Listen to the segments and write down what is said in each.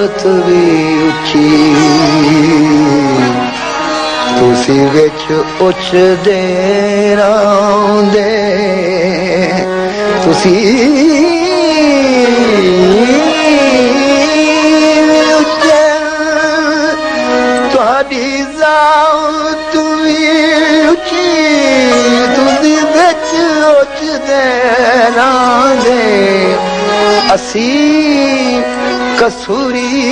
ਜ਼ਾਤ ਵੀ ਉੱਚੀ ਤੁਸੀਂ ਵਿੱਚ ਉੱਚਦੇ ਰਹਿੰਦੇ ਤੁਸੀਂ ਤੁਹਾਡੀ ਜ਼ਾਤ ਵੀ ਉੱਚੀ ਤੁਸੀਂ ਵਿੱਚ ਉੱਚਦੇ ਰਹਿੰਦੇ ਅਸੀਂ ਕਸੂਰੀ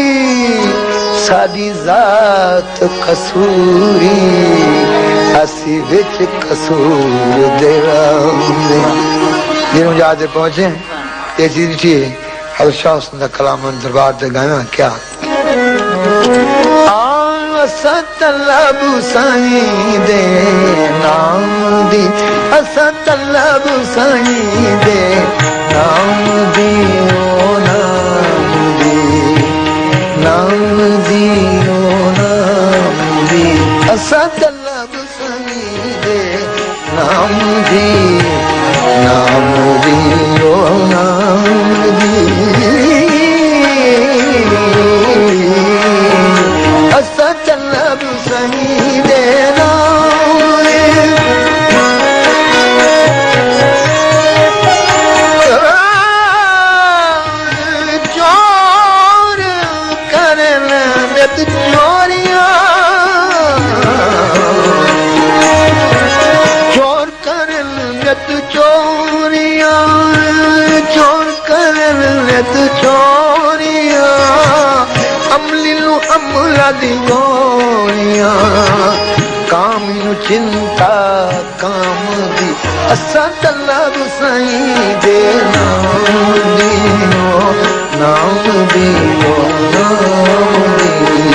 ਸਾਡੀ ਜ਼ਾਤ ਕਸੂਰੀ ਅਸੀਂ ਵਿੱਚ ਕਸੂਰ ਦੇ ਰਹਿੰਦੇ ਜਿਹਨੂੰ ਜਾ ਕੇ ਪਹੁੰਚੇ ਇਹ ਚੀਜ਼ ਥੀ हर शास का कलाम दरबार से गाया क्या तलब साईं दे नाम दी असा तलब साईं दे नाम दी ओ नाम दी नाम दी ओ नाम दी असा तलब साईं दे नाम दी नाम दी ओ नाम दी असा तलब साईं दे चोर करन नित चोरियां चोर करन नित चोरियां चोर करन नित चोरियां अमलिनु अमला दी गोलियां काम नु चिंता काम दी असा तलब साईं दे नाम दी ओ नाम दी ओ नाम दी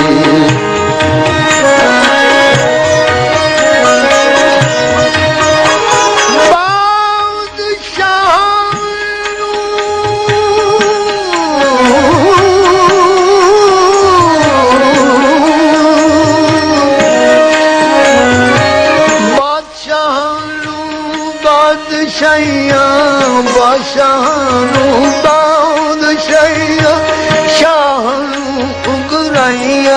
बादशाहू बादशाह शाहू उगराइया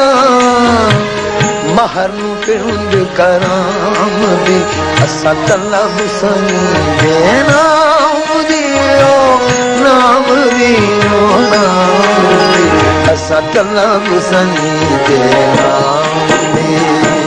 महर पिंड कराम दी असा तलब साईं दे नाम दी ओ नाम दी ओ नाम दी असा तलब साईं दे नाम दी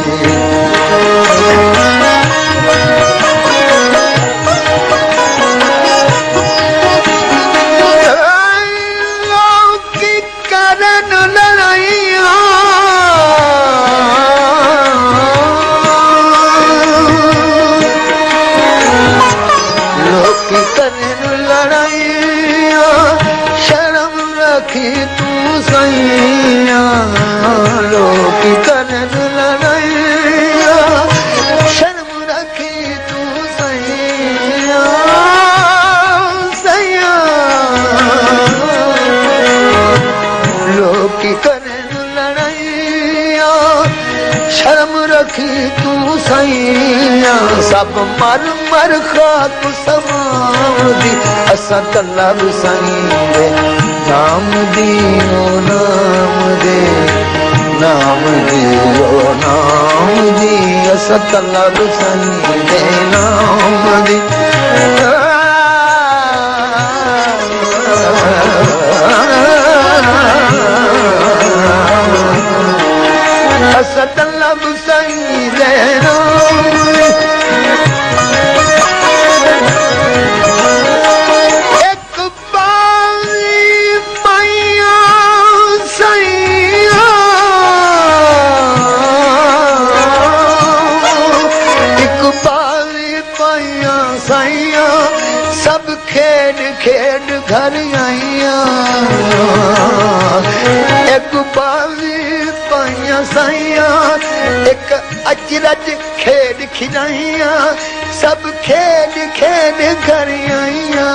सब मर मर खाक समादी असा तलब साईं दे नाम दी ओ नाम दे नाम दी ओ नाम दी असा तलब साईं दे नाम दी असा तलब साईं दे नाम खेड घर आईया एक बाजी पाइया साइया एक अचरज खेड खिलाइया सब खेड खेड घर आईया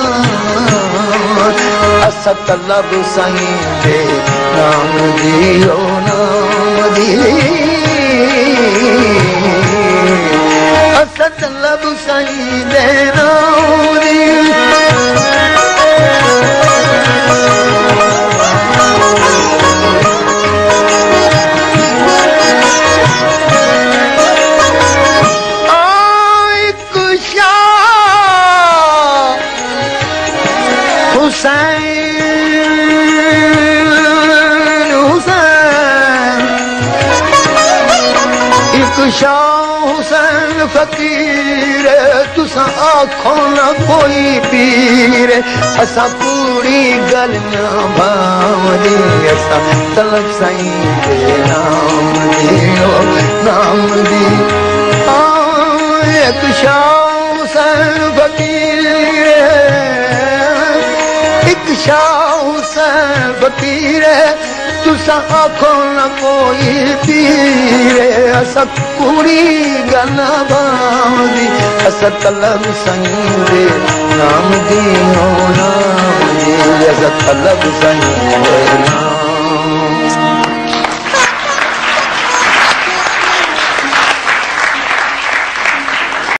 असा तलब साईं दे नाम दी ओ नाम दी असा तलब साईं दे नाम दी शाह हुसैन फकीर तुसा आखो न कोई पीर असा पूरी गल न भावदी असा तलब साईं दे नाम दी नाम दी एक शाह हुसैन फकीर एक शाह हुसैन फकीर तुसा आखो न कोई पीर असा पूरी गल बांदी असा तलब साईं दे नाम दी नाम दी असा तलब साईं दे नाम